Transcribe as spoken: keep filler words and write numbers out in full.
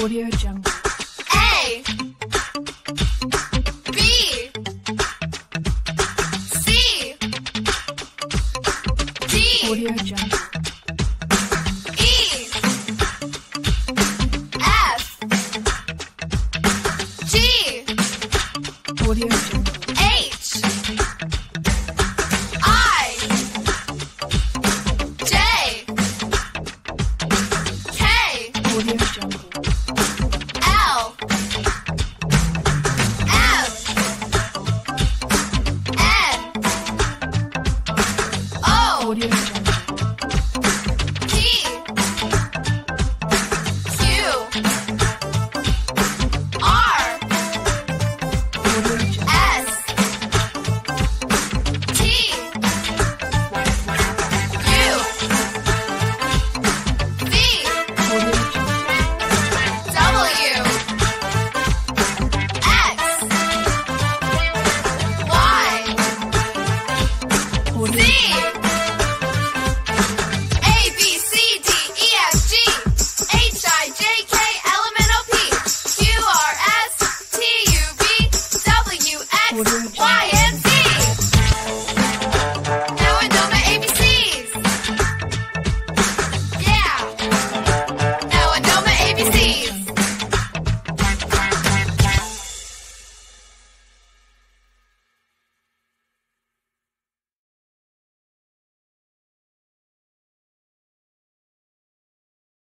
Audio Jungle. A B C D Audio Jungle. E F G Audio Jungle. H I J K Audio Jungle. L M N O Audio Jungle. P Q R Audio Jungle. S T U V Audio Jungle. W X Y Audio Z Jungle. A B C D E F G H I J K L M N O P Q R S T U V W X Audio Jungle. Y